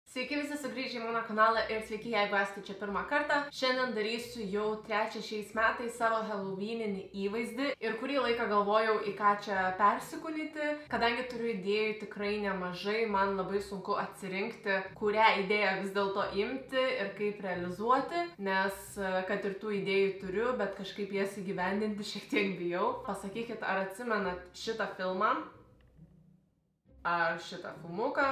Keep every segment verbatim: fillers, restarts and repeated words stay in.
Sveiki visi sugrįžę į mano kanalą ir sveiki, jeigu esate čia pirmą kartą. Šiandien darysiu jau trečią šiais metais savo Halloweeninį įvaizdį ir kurį laiką galvojau, į ką čia persikūnyti. Kadangi turiu idėjų tikrai nemažai, man labai sunku atsirinkti, kurią idėją vis dėlto imti ir kaip realizuoti, nes kad ir tų idėjų turiu, bet kažkaip jas įgyvendinti šiek tiek bijau. Pasakykit, ar atsimenat šitą filmą, ar šitą filmuką.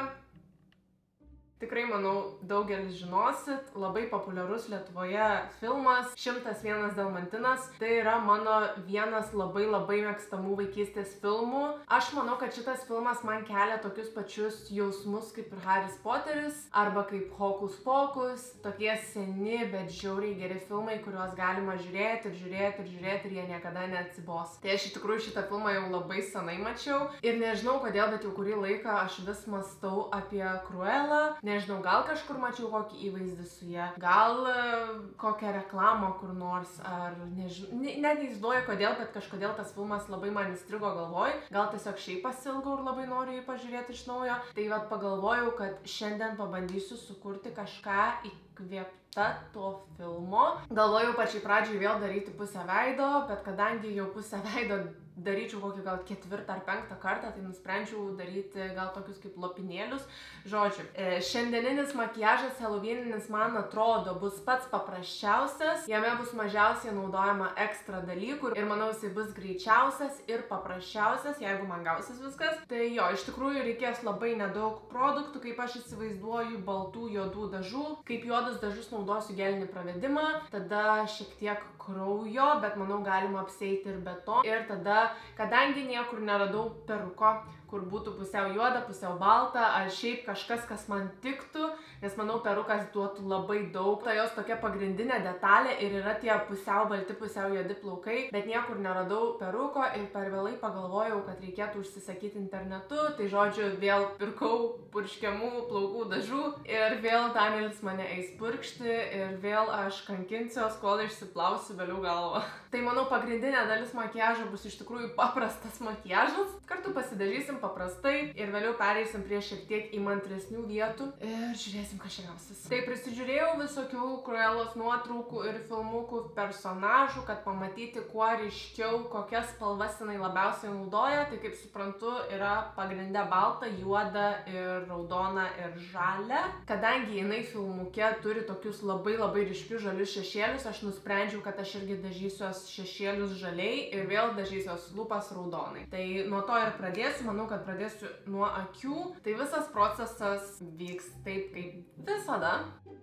Tikrai, manau, daugelis žinosit, labai populiarus Lietuvoje filmas šimtas vienas Dalmatinas. Tai yra mano vienas labai labai mėgstamų vaikystės filmų. Aš manau, kad šitas filmas man kelia tokius pačius jausmus kaip ir Haris Poteris arba kaip Hokus Pokus. Tokie seni, bet žiauriai geri filmai, kuriuos galima žiūrėti ir žiūrėti ir žiūrėti ir jie niekada neatsibos. Tai aš iš tikrųjų šitą filmą jau labai senai mačiau ir nežinau kodėl, bet jau kurį laiką aš vis mąstau apie Cruellą. Nežinau, gal kažkur mačiau kokį įvaizdį su ja, gal kokią reklamą kur nors, ar nežinau, net neįsivaizduoju kodėl, bet kažkodėl tas filmas labai man įstrigo galvoj, gal tiesiog šiaip pasiilgau ir labai noriu jį pažiūrėti iš naujo. Tai vat pagalvojau, kad šiandien pabandysiu sukurti kažką įkvėpta to filmo. Galvojau pačiai pradžiai vėl daryti pusę veido, bet kadangi jau pusę veido daryčiau kokį gal ketvirtą ar penktą kartą, tai nusprendžiau daryti gal tokius kaip lopinėlius. Žodžiu, šiandieninis makiažas Halloweeninis man atrodo bus pats paprasčiausias, jame bus mažiausiai naudojama ekstra dalykų ir manau jisai bus greičiausias ir paprasčiausias, jeigu man gausis viskas. Tai jo, iš tikrųjų reikės labai nedaug produktų, kaip aš įsivaizduoju, baltų juodų dažų. Kaip juodus dažus naudosiu gelinį pravedimą, tada šiek tiek kraujo, bet manau galima apsieiti ir be to. Ir tada, kadangi niekur neradau peruko, kur būtų pusiau juoda, pusiau balta, ar šiaip kažkas, kas man tiktų, nes manau perukas duotų labai daug. Tai jos tokia pagrindinė detalė ir yra tie pusiau balti, pusiau juodi plaukai, bet niekur neradau peruko ir per vėlai pagalvojau, kad reikėtų užsisakyti internetu. Tai žodžiu, vėl pirkau purškiamų plaukų dažų ir vėl Danielis mane eis purkšti ir vėl aš kankinsiuos, kol išsiplausiu vėliau galvą. Tai manau pagrindinė dalis makiažo bus iš tikrųjų paprastas makiažas. Kartu pasidažysim paprastai ir vėliau pereisim prie šiek tiek įmantresnių vietų ir žiūrėsim, kas čia gausis. Tai prisižiūrėjau visokių Cruellos nuotraukų ir filmukų personažų, kad pamatyti kuo ryškiau, kokias spalvas jinai labiausiai naudoja. Tai kaip suprantu, yra pagrinde balta, juoda ir raudona ir žalia. Kadangi jinai filmuke turi tokius labai labai ryškius žalius šešėlius, aš nusprendžiau, kad aš irgi dažysiuos šešėlius žaliai ir vėl dažysiuos lūpas raudonai. Tai nuo to ir pradėsiu, manau, kad pradėsiu nuo akių. Tai visas procesas vyks taip kaip visada.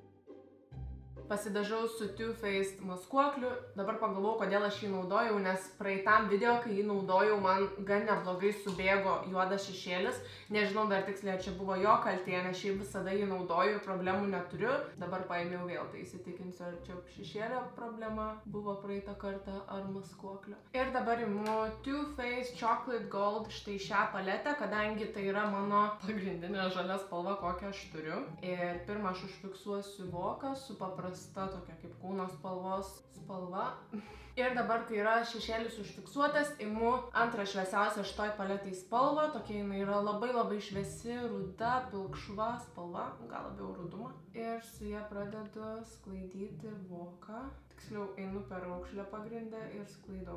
Pasidažau su Too Faced maskuokliu. Dabar pagalvojau, kodėl aš jį naudojau, nes praeitam video, kai jį naudojau, man gan neblogai subėgo juodas šešėlis. Nežinau dar tiksliai, čia buvo jo kaltė, nes šiaip visada jį naudoju, problemų neturiu. Dabar paėmiau vėl, tai įsitikinsiu, ar čia šešėlio problema buvo praeitą kartą, ar maskuoklio. Ir dabar imu Too Faced Chocolate Gold, štai šią paletę, kadangi tai yra mano pagrindinė žalia spalva, kokią aš turiu. Ir pirmą aš užfiksuosiu voką su paprasta tokia kaip kūno spalvos spalva. Ir dabar, kai yra šešėlis užfiksuotas, imu antrą šviesiausią šitoj paletėj spalvą. Tokia jinai yra labai labai šviesi, ruda, pilkšva spalva, gal labiau rudumą. Ir su ja pradedu sklaidyti voką. Tiksliau, einu per raukšlę pagrindę ir sklaidau.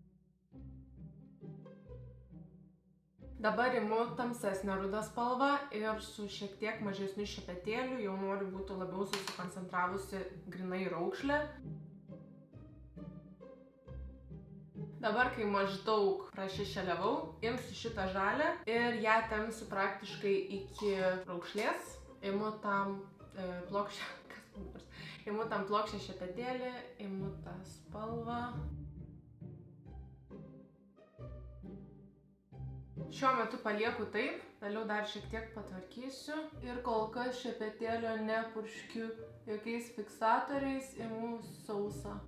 Dabar imu tamsesnę rudą spalvą ir su šiek tiek mažesniu šepetėliu jau noriu būti labiau susikoncentravusi grinai raukšlę. Dabar, kai maždaug prašešėliavau, imsiu šitą žalę ir ją tempsiu praktiškai iki raukšlės. Imu tam e, plokščią, kas nors, imu tam plokščią šepetėlį, imu tą spalvą. Šiuo metu palieku taip, vėliau dar šiek tiek patvarkysiu ir kol kas šepetėlio nepurškiu jokiais fiksatoriais, imu sausą.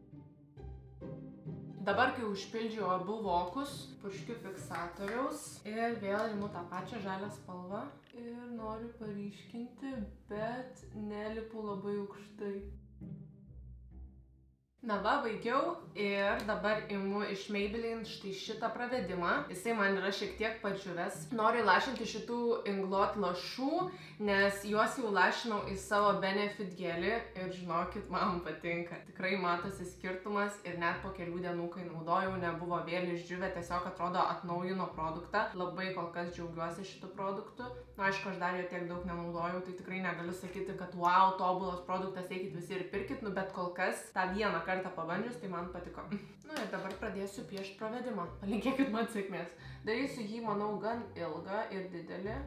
Dabar, kai užpildžiau abu vokus, purškiu fiksatoriaus ir vėl imu tą pačią žalią spalvą ir noriu paryškinti, bet nelipu labai aukštai. Na va, baigiau ir dabar imu iš Maybelline štai šitą pravedimą. Jisai man yra šiek tiek padžiūvęs. Noriu įlašinti šitų Inglot lašų, nes juos jau lašinau į savo Benefit gelį ir žinokit, man patinka. Tikrai matosi skirtumas ir net po kelių dienų, kai naudojau, nebuvo vėl išdžiūvę, tiesiog atrodo atnaujino produktą. Labai kol kas džiaugiuosi šitų produktų. Na, aišku, aš dar jo tiek daug nenaudojau, tai tikrai negaliu sakyti, kad wow, tobulas produktas, eikit visi ir pirkit, nu bet kol kas tą vieną kartą pabandžius, tai man patiko. Nu ir dabar pradėsiu piešti pravedimą. Palinkėkit man sėkmės. Darysiu jį, manau, gan ilgą ir didelį.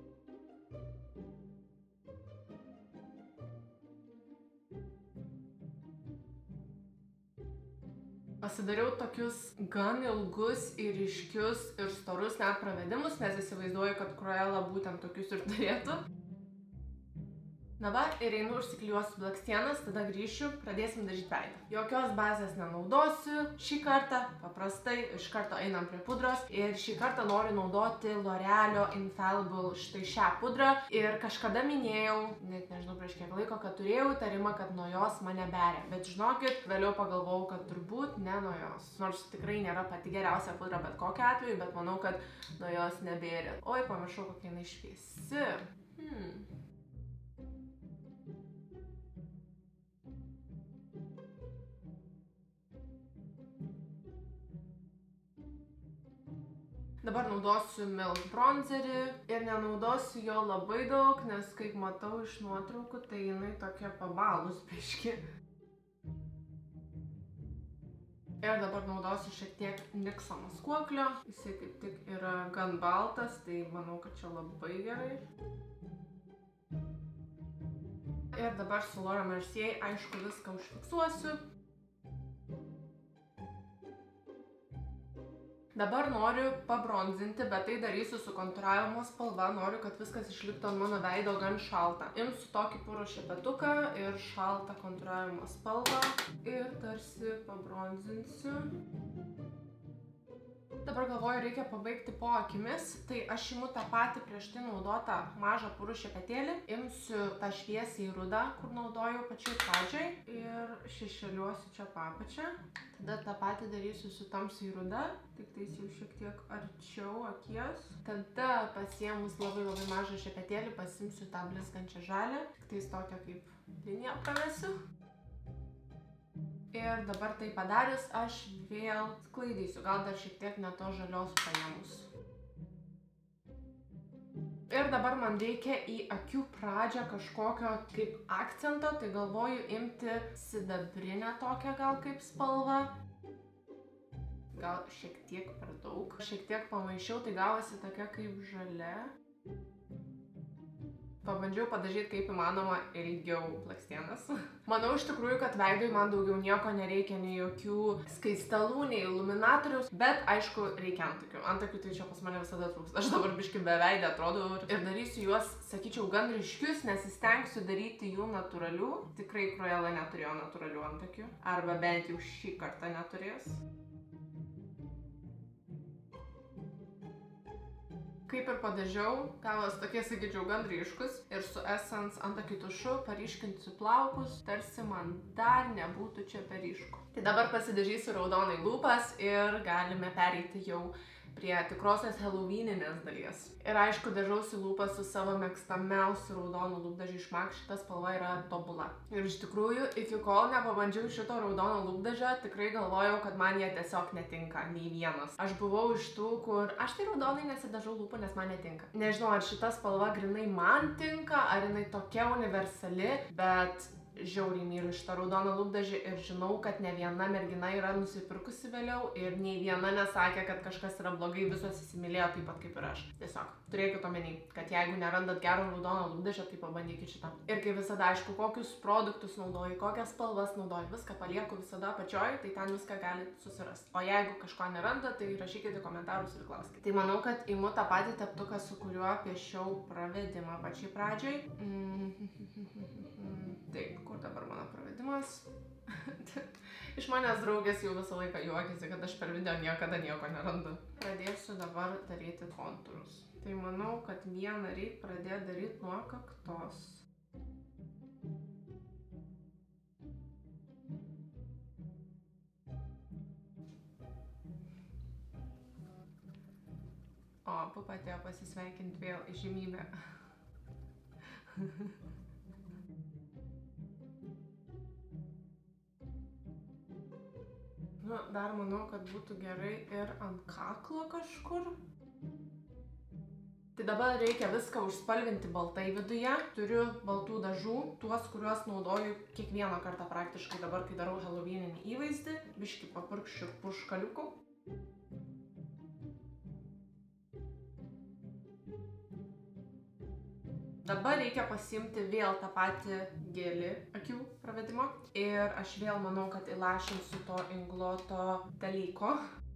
Pasidariau tokius gan ilgus ir ryškius ir storus net pravedimus, nes įsivaizduoju, kad Cruella būtent tokius ir turėtų. Na va, ir einu užsiklijuosiu blakstienas, tada grįšiu, pradėsim dažyti veidą. Jokios bazės nenaudosiu šį kartą, paprastai iš karto einam prie pudros. Ir šį kartą noriu naudoti L'Orealio Infallible štai šią pudrą. Ir kažkada minėjau, net nežinau prieš kiek laiko, kad turėjau įtarimą, kad nuo jos mane beria. Bet žinokit, vėliau pagalvojau, kad turbūt ne nuo jos. Nors tikrai nėra pati geriausia pudra bet kokiu atveju, bet manau, kad nuo jos nebėria. Oi, pamiršau, kokia jinai šviesi. Hmm. Dabar naudosiu Milk bronzerį ir nenaudosiu jo labai daug, nes kaip matau iš nuotraukų, tai jinai tokia pabalus biški. Ir dabar naudosiu šiek tiek Nikso maskuoklio. Jisai kaip tik yra gan baltas, tai manau, kad čia labai gerai. Ir dabar su Laura Mercier, aišku, viską užfiksuosiu. Dabar noriu pabronzinti, bet tai darysiu su kontūravimo spalva. Noriu, kad viskas išliktų ant mano veido gan šalta. Imsiu tokį purų šepetuką ir šaltą kontūravimo spalvą. Ir tarsi pabronzinsiu. Dabar galvoju, reikia pabaigti po akimis. Tai aš imu tą patį prieš tai naudotą mažą purų šepetėlį. Imsiu tą šviesiai rudą, kur naudojau pačiai pradžiai. Ir šešėliuosiu čia papačią. Tada tą patį darysiu su tamsiai ruda, tik tais jau šiek tiek arčiau akies. Tada pasiėmus labai labai mažą šepetėlį pasimsiu tą blizgančią žalią, tik tais tokią kaip liniją pramesiu. Ir dabar tai padarius aš vėl sklaidysiu, gal dar šiek tiek ne to žalios paėmus. Ir dabar man reikia į akių pradžią kažkokio kaip akcento, tai galvoju imti sidabrinę tokią gal kaip spalvą. Gal šiek tiek per daug. Šiek tiek pamaišiau, tai gavosi tokia kaip žalia. Pabandžiau padažyti kaip įmanoma ilgiau blakstienas. Manau iš tikrųjų, kad veidui man daugiau nieko nereikia, nei jokių skaistalų, nei iluminatoriaus, bet aišku reikia antakių. Antakių tai čia pas mane visada trūks. Aš dabar biški beveidė atrodau ir darysiu juos, sakyčiau, gan ryškius, nesistengsiu daryti jų natūralių. Tikrai Cruella neturėjo natūralių antakių, arba bent jau šį kartą neturės. Kaip ir padažiau, gavos tokie, sakyčiau, gan ryškus ir su Essence antakių tušu paryškinsiu plaukus, tarsi man dar nebūtų čia per ryšku. Tai dabar pasidažysiu raudonai lūpas ir galime pereiti jau prie tikrosios Halloweeninės dalies. Ir aišku, dažausi lūpas su savo mėgstamiausiu raudonu lūpdažiu iš MAC, šita spalva yra tobula. Ir iš tikrųjų, iki kol nepabandžiau šito raudono lūpdažio, tikrai galvojau, kad man jie tiesiog netinka, nei vienas. Aš buvau iš tų, kur aš tai raudonai nesidažau lūpų, nes man netinka. Nežinau, ar šita spalva grinai man tinka, ar jinai tokia universali, bet žiauriai myliu šitą raudoną lūpdažį ir žinau, kad ne viena mergina yra nusipirkusi vėliau ir nei viena nesakė, kad kažkas yra blogai, visos įsimylėjo taip pat kaip ir aš. Tiesiog turėkit omeny, kad jeigu nerandat gero raudono lūpdažio, tai pabandykit šitą. Ir kaip visada, aišku, kokius produktus naudoju, kokias spalvas naudoju, viską palieku visada apačioj, tai ten viską galit susirasti. O jeigu kažko nerandat, tai rašykite komentarus ir klauskite. Tai manau, kad imu tą patį teptuką, su kuriuo piešiau pravedimą pačiai pradžiai. Taip, kur dabar mano pravedimas? Iš manęs draugės jau visą laiką juokiasi, kad aš per video niekada nieko nerandu. Pradėsiu dabar daryti kontūrus. Tai manau, kad vieną reikia pradėti daryti nuo kaktos. pupa atėjo pasisveikinti vėl įžymybę. Nu, dar manau, kad būtų gerai ir ant kaklo kažkur. Tai dabar reikia viską užspalvinti baltai viduje. Turiu baltų dažų, tuos, kuriuos naudoju kiekvieną kartą praktiškai dabar, kai darau helovyninį įvaizdį. Biškį papurkščiu puškaliukų. Dabar reikia pasiimti vėl tą patį gelį akių pravedimo. Ir aš vėl manau, kad įlašinsiu to ingloto dalyko.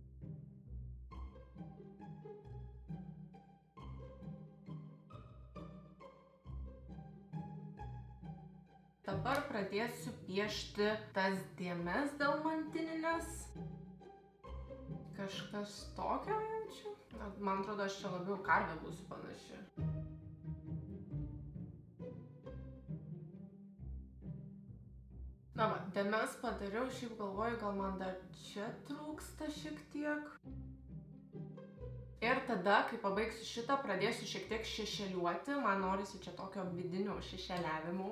Dabar pradėsiu piešti tas dėmes delmantininės. Kažkas tokio jaučiu. Man atrodo, aš čia labiau karvė būsiu panaši. Na va, dėmes padariau, šiaip galvoju, gal man dar čia trūksta šiek tiek. Ir tada, kai pabaigsiu šitą, pradėsiu šiek tiek šešėliuoti. Man norisi čia tokio vidinio šešėliavimo.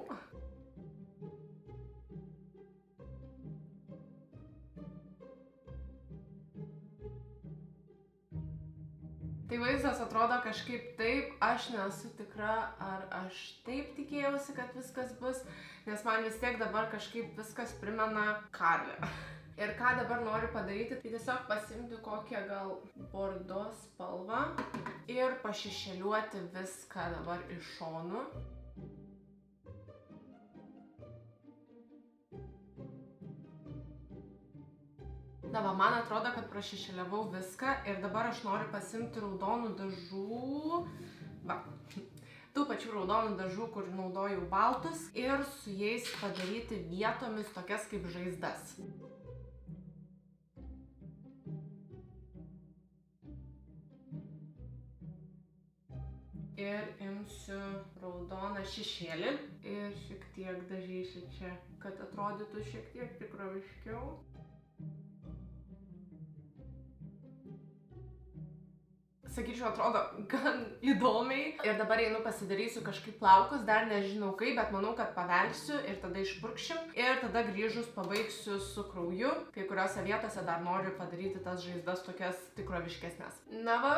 Tai vaizdas atrodo kažkaip taip, aš nesu tikra, ar aš taip tikėjausi, kad viskas bus, nes man vis tiek dabar kažkaip viskas primena karvę. Ir ką dabar noriu padaryti, tai tiesiog pasimti kokią gal bordo spalvą ir pašešėliuoti viską dabar iš šonų. Na va, man atrodo, kad prašešėliavau viską ir dabar aš noriu pasimti raudonų dažų, va, tų pačių raudonų dažų, kur naudojau baltus ir su jais padaryti vietomis tokias kaip žaizdas. Ir imsiu raudoną šešėlį ir šiek tiek dažysiu čia, kad atrodytų šiek tiek tikroviškiau. Sakyčiau, atrodo gan įdomiai. Ir dabar einu pasidarysiu kažkaip plaukus, dar nežinau kaip, bet manau, kad pavelsiu ir tada išpurkšim. Ir tada grįžus pabaigsiu su krauju. Kai kuriuose vietose dar noriu padaryti tas žaizdas tokias tikroviškesnės. Na va,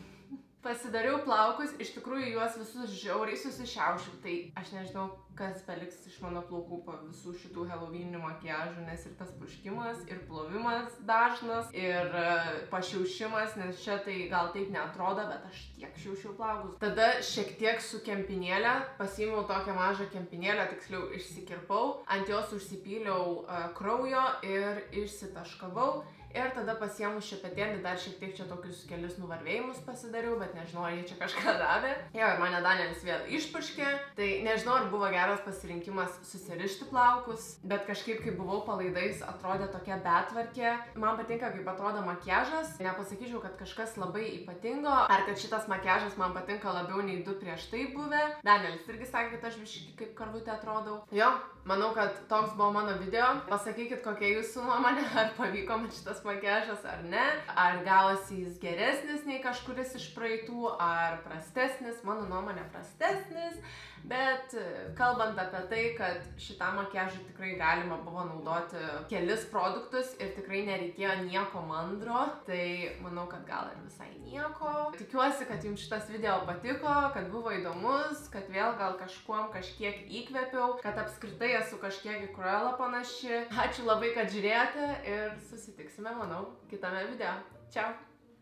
pasidariau plaukus, iš tikrųjų juos visus žiauriai susišiaušiu. Tai aš nežinau, kas paliks iš mano plaukų po visų šitų helovyninių makiažų, nes ir tas purškimas, ir plovimas dažnas, ir pašiaušimas, nes čia tai gal taip neatrodo, bet aš tiek šiaušiau plaukus. Tada šiek tiek su kempinėlė, pasiėmiau tokią mažą kempinėlę, tiksliau išsikirpau, ant jos užsipyliau uh, kraujo ir išsitaškavau. Ir tada pasiėmu šepetėlį, dar šiek tiek čia tokius kelis nuvarvėjimus pasidariau, bet nežinau, ar jie čia kažką davė. Jo, ir mane Danielis vėl išpurškė, tai nežinau, ar buvo geras pasirinkimas susirišti plaukus, bet kažkaip, kai buvau palaidais, atrodė tokia betvarkė. Man patinka, kaip atrodo makiažas, nepasakyčiau, kad kažkas labai ypatingo, ar kad šitas makiažas man patinka labiau nei du prieš tai buvę. Danielis irgi sakė, kad aš biškį kaip karvutė atrodau. Jo, manau, kad toks buvo mano video. Pasakykit, kokia jūsų nuomonė, ar pavyko man šitas makiažas ar ne, ar gavosi jis geresnis nei kažkuris iš praeitų, ar prastesnis, mano nuomonė prastesnis, bet kalbant apie tai, kad šitam makiažui tikrai galima buvo naudoti kelis produktus ir tikrai nereikėjo nieko mandro, tai manau, kad gal ir visai nieko. Tikiuosi, kad jums šitas video patiko, kad buvo įdomus, kad vėl gal kažkuom kažkiek įkvėpiau, kad apskritai esu kažkiek į Cruella panaši. Ačiū labai, kad žiūrėjote ir susitiksime, manau, kitame video. Čiau!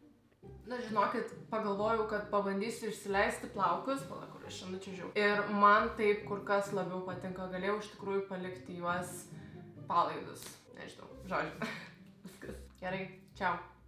Na, žinokit, pagalvojau, kad pabandysiu išsileisti plaukus, pala, kur aš čia nučiužiau. Ir man taip kur kas labiau patinka, galėjau iš tikrųjų palikti juos palaidus. Nežinau, žodžiu. Viskas. Gerai, čiau.